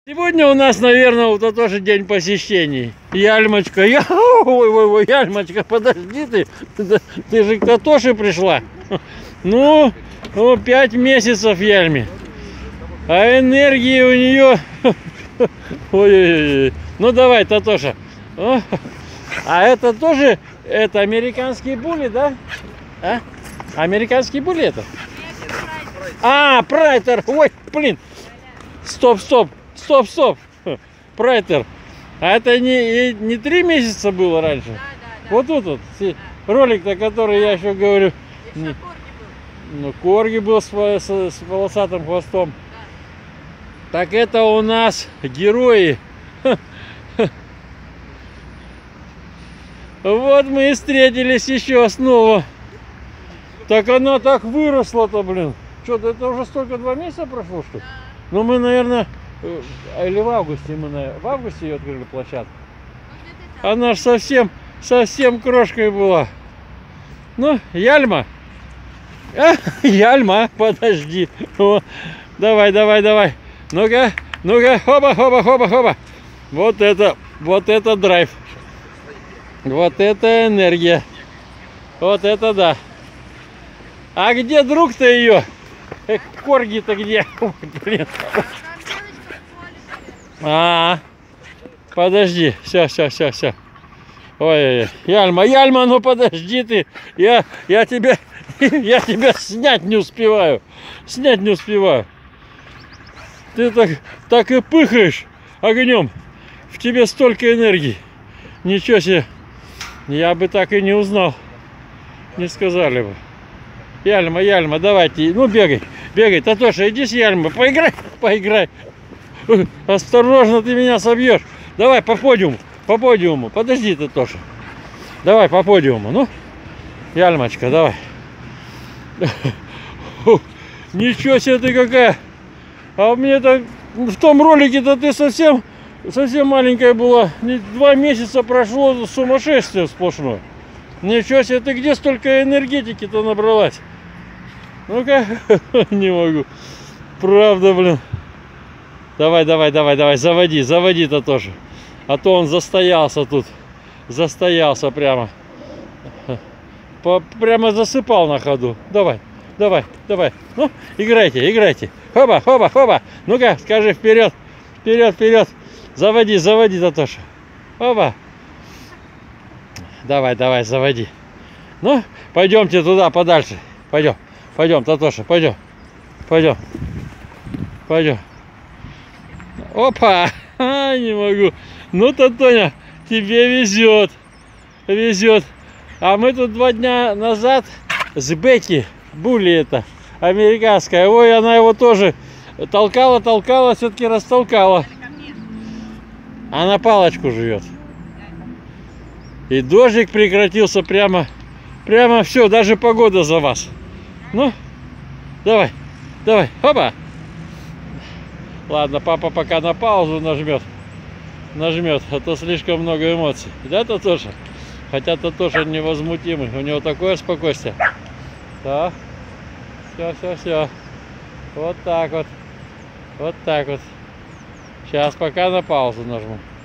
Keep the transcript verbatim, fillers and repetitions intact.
Сегодня у нас, наверное, вот это тоже день посещений. Яльмочка, я... ой, ой, ой, Яльмочка, подожди ты, ты, ты же к Татоше пришла. Ну, ну, пять месяцев Яльме. А энергии у нее... Ой-ой-ой. Ну давай, Татоша. А это тоже, это американские були, да? А? Американские були это? А, прайтер. Ой, блин. Стоп, стоп. Стоп, стоп, прайтер. А это не, не три месяца было раньше? Да, да, да. Вот тут вот ролик-то, который я еще говорю. Не, ну, корги был с, с, с волосатым хвостом. Да. Так это у нас герои. Вот мы и встретились еще снова. Так она так выросла-то, блин. Что-то это уже столько, два месяца прошло, что ли? Ну мы, наверное... Или в августе мы на... в августе ее открыли площадку. Она ж совсем, совсем крошкой была. Ну, Яльма. А, Яльма, подожди. О, давай, давай, давай. Ну-ка, ну-ка, хоба, хоба, хоба, хоба. Вот это, вот это драйв. Вот это энергия. Вот это да. А где друг-то ее? Эх, корги-то где? Блин. А, подожди, все, все, все, все. Ой, Яльма, Яльма, ну подожди ты, я, я тебя, я тебя снять не успеваю, снять не успеваю. Ты так, так и пыхаешь огнем, в тебе столько энергии. Ничего себе, я бы так и не узнал, не сказали бы. Яльма, Яльма, давайте, ну бегай, бегай, Татоша, иди с Яльмой, поиграй, поиграй. Осторожно, ты меня собьешь. Давай по подиуму, по подиуму. Подожди ты тоже. Давай по подиуму. Ну, Яльмочка, давай. Ничего себе ты какая. А мне-то в том ролике-то ты совсем, совсем маленькая была. Два месяца прошло, сумасшествие сплошное. Ничего себе, ты где столько энергетики-то набралась? Ну-ка, не могу. Правда, блин. Давай, давай, давай, давай, заводи, заводи-то тоже. А то он застоялся тут. Застоялся прямо. По, прямо засыпал на ходу. Давай, давай, давай. Ну, играйте, играйте. Хоба, хоба, хоба. Ну-ка, скажи вперед, вперед, вперед. Заводи, заводи, Татоша. Хоба. Давай, давай, заводи. Ну, пойдемте туда подальше. Пойдем, пойдем, Татоша, пойдем. Пойдем. Пойдем. Опа! А, не могу. Ну, Татоня, тебе везет. Везет. А мы тут два дня назад с Бекки, були это, американская. Ой, она его тоже толкала, толкала, все-таки растолкала. Она палочку живет. И дождик прекратился прямо. Прямо все, даже погода за вас. Ну, давай, давай, опа! Ладно, папа пока на паузу нажмет. Нажмет, а то слишком много эмоций. Да, Татоша? Хотя Татоша невозмутимый. У него такое спокойствие. Да. Все, все, все. Вот так вот. Вот так вот. Сейчас пока на паузу нажму.